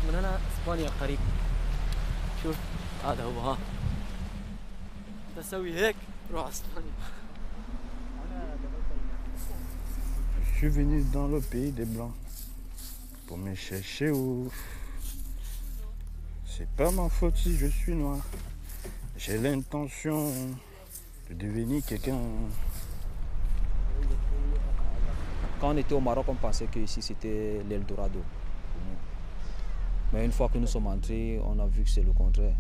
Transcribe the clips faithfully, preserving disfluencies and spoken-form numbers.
من هنا اسبانيا قريب. شوف هذا هو ها. تسوي هيك روح اسبانيا. Je suis venu dans le pays des blancs pour me chercher où. C'est pas ma faute si je suis noir. J'ai l'intention de devenir quelqu'un. Quand on était au Maroc, on pensait que ici c'était l'Eldorado. Mais une fois que nous sommes entrés, on a vu que c'est le contraire.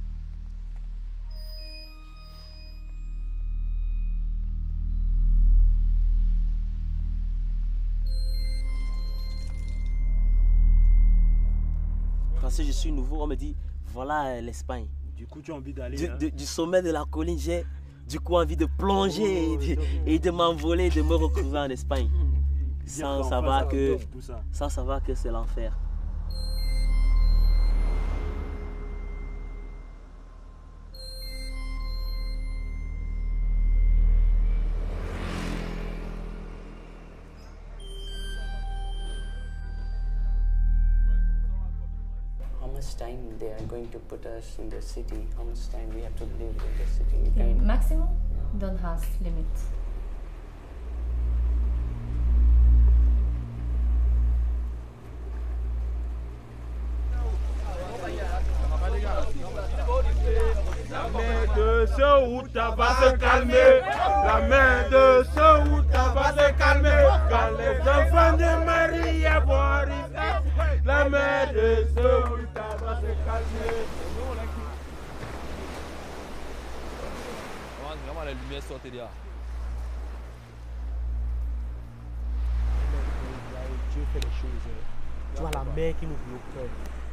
Parce que je suis nouveau, on me dit voilà l'Espagne. Du coup, tu as envie d'aller Du, hein? de, du sommet de la colline, j'ai du coup envie de plonger Oh, et de, et de m'envoler, de me retrouver en Espagne. Sans savoir que, sans savoir que c'est l'enfer. How much time they are going to put us in the city? How much time we have to live in the city? Okay, maximum don't have limit. La main de ce Outa va se calmer. La main de ce Outa va se calmer. Quand les enfants de Marie vont arriver, la main de ce Outa va se calmer. Vraiment, la lumière sortait là. Dieu fait les choses. Tu vois la mer qui nous bloque.